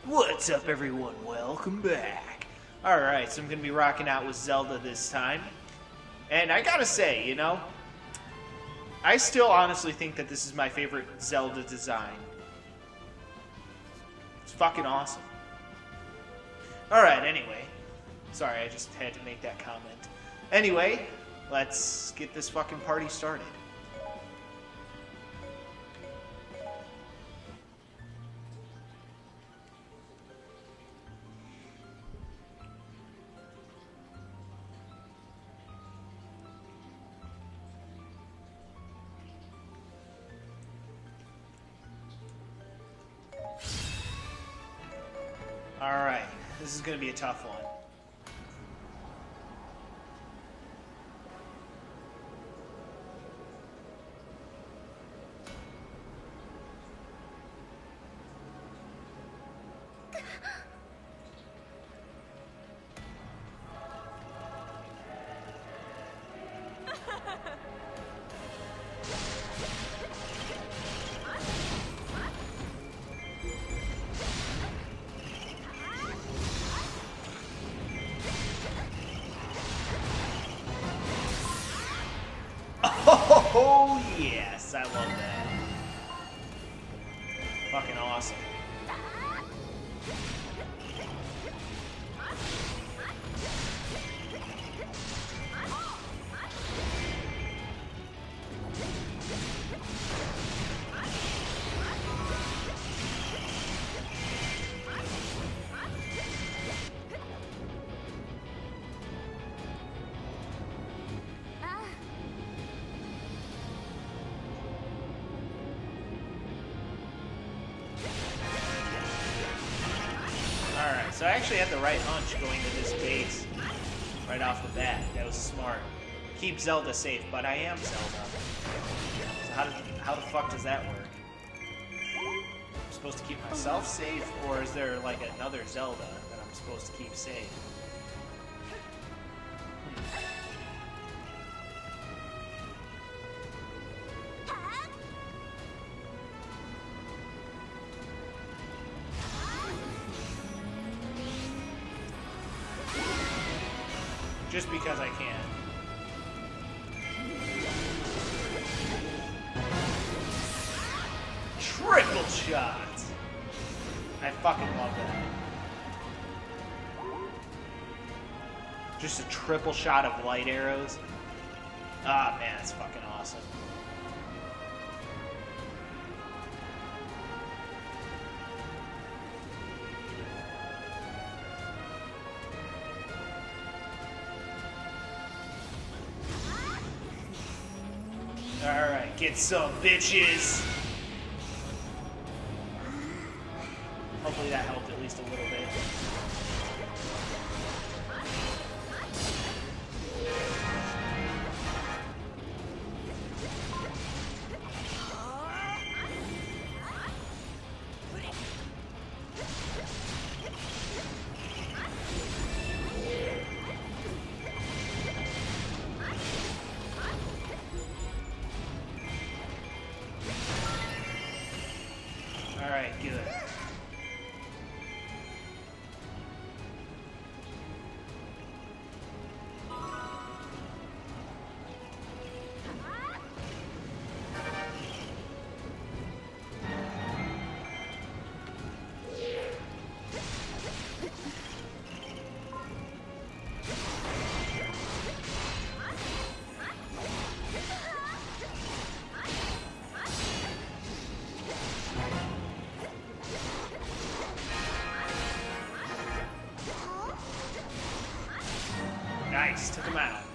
What's up, everyone? Welcome back. Alright, so I'm going to be rocking out with Zelda this time. And I gotta say, you know, I still honestly think that this is my favorite Zelda design. It's fucking awesome. Alright, anyway. Sorry, I just had to make that comment. Anyway, let's get this fucking party started. Alright, this is going to be a tough one. Oh, yes, I love that. Fucking awesome. Alright, so I actually had the right hunch going to this base right off the bat. That was smart. Keep Zelda safe, but I am Zelda. So how the fuck does that work? I'm supposed to keep myself safe, or is there like another Zelda that I'm supposed to keep safe? Just because I can. Triple shot! I fucking love that. Just a triple shot of light arrows. Ah, man, that's fucking awesome. Alright, get some, bitches! Hopefully that helped at least a little bit. Alright, good. Nice, took him out.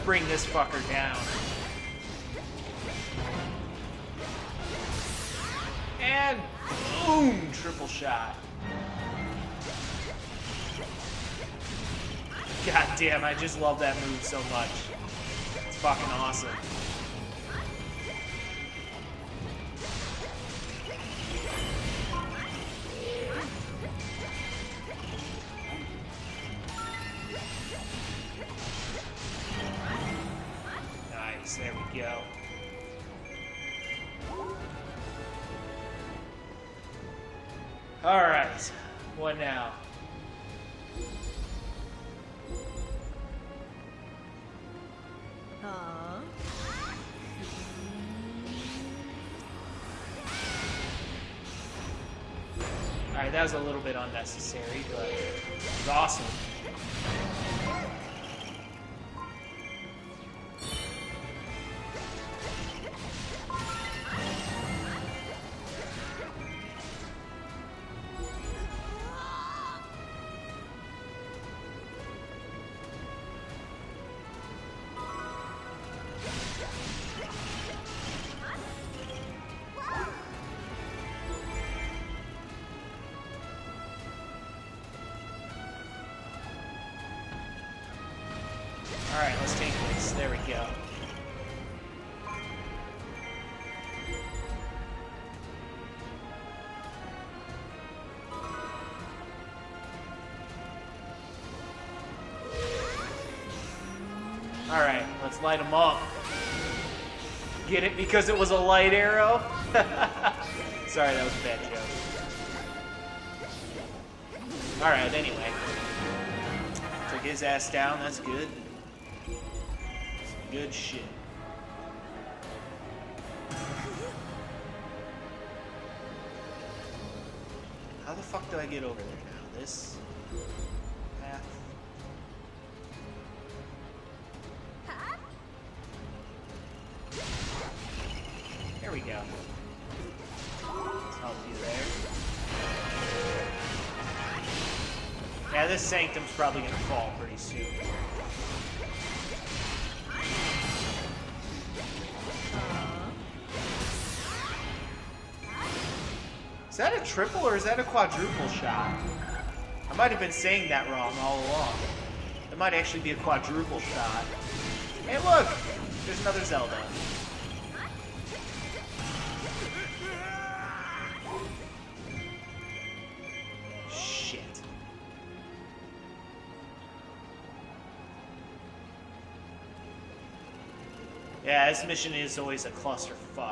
bring this fucker down. And boom! Triple shot. God damn, I just love that move so much. It's fucking awesome. Nice, there we go. Alright, what now? Alright, that was a little bit unnecessary, but it was awesome. Alright, let's take this. There we go. Alright, let's light them up. Get it? Because it was a light arrow? Sorry, that was a bad joke. Alright, anyway. Took his ass down, that's good. Good shit. How the fuck do I get over there now? This path? There we go. Let's help you there. Yeah, this sanctum's probably gonna fall pretty soon. Is that a triple or is that a quadruple shot? I might have been saying that wrong all along. It might actually be a quadruple shot. Hey look! There's another Zelda. Shit. Yeah, this mission is always a clusterfuck.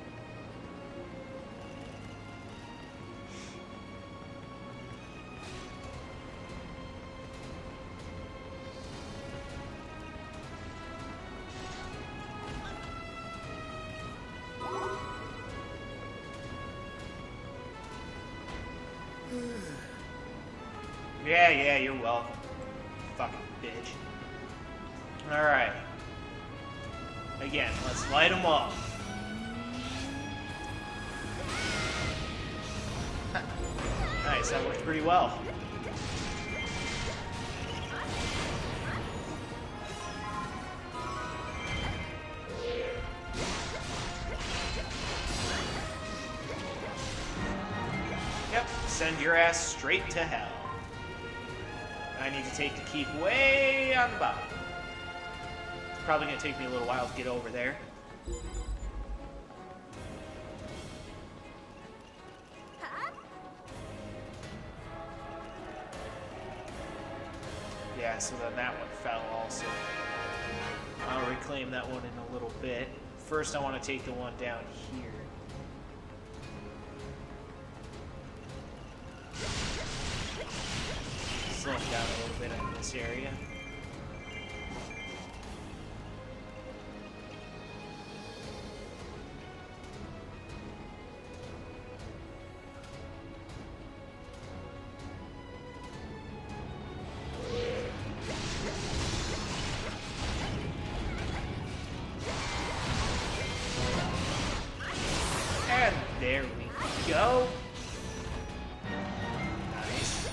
Yeah, you're welcome. Fucking bitch. Alright. Again, let's light them up. Nice, that worked pretty well. Yep, send your ass straight to hell. I need to take the keep way on the bottom. It's probably going to take me a little while to get over there. Yeah, so then that one fell also. I'll reclaim that one in a little bit. First, I want to take the one down here. Slow down a little bit in this area. And there we go. Nice.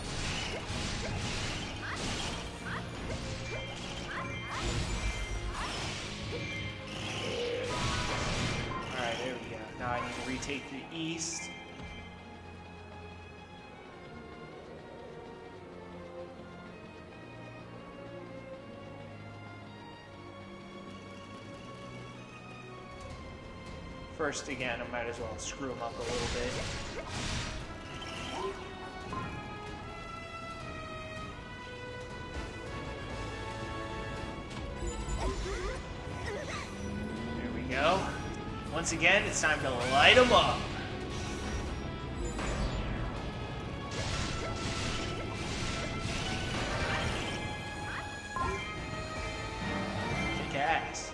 to retake the east. First, again, I might as well screw him up a little bit. There we go. Once again, it's time to light him up. Kick ass.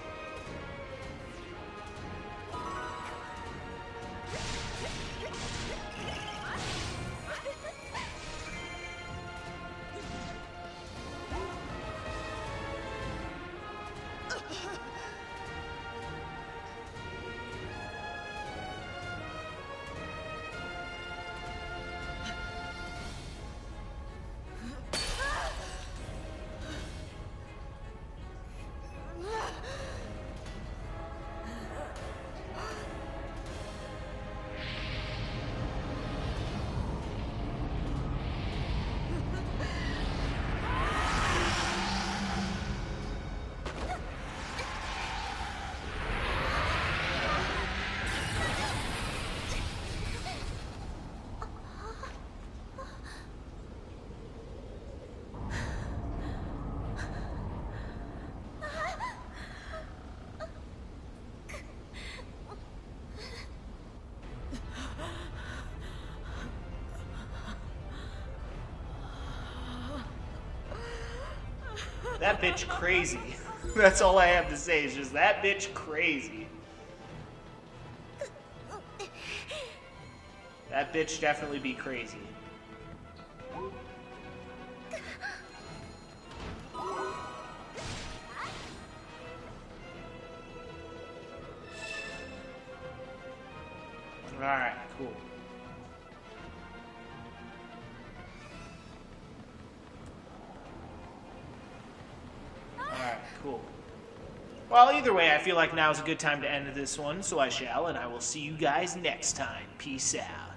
That bitch crazy. That's all I have to say, is just that bitch crazy. That bitch definitely be crazy. Alright, cool. Cool. Well, either way, I feel like now's a good time to end this one, so I shall, and I will see you guys next time. Peace out.